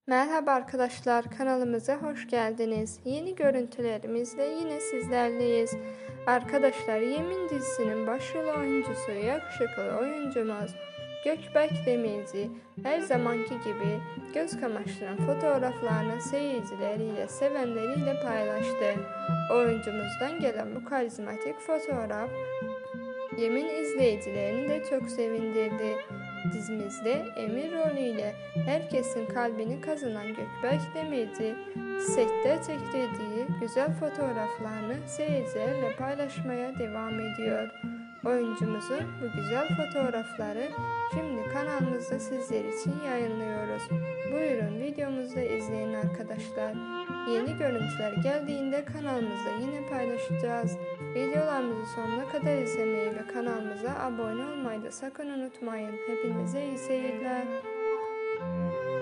Merhaba arkadaşlar, kanalımıza hoş geldiniz. Yeni görüntülerimizle yine sizlerleyiz. Arkadaşlar, Yemin dizisinin başrol oyuncusu yakışıklı oyuncumuz Gökberk Demirci her zamanki gibi göz kamaştıran fotoğraflarını seyircileriyle, sevenleriyle paylaştı. Oyuncumuzdan gelen bu karizmatik fotoğraf Yemin izleyicilerini de çok sevindirdi. Dizimizde Emir rolüyle herkesin kalbini kazanan Gökberk Demirci, sette çektirdiği güzel fotoğraflarını seyircilerle paylaşmaya devam ediyor. Oyuncumuzun bu güzel fotoğrafları şimdi kanalımızda sizler için yayınlıyoruz. Buyurun videomuzu izleyin arkadaşlar. Yeni görüntüler geldiğinde kanalımızda yine paylaşacağız. Videolarımızı sonuna kadar izlemeyi ve kanalımıza abone olmayı da sakın unutmayın. Hepinize iyi seyirler.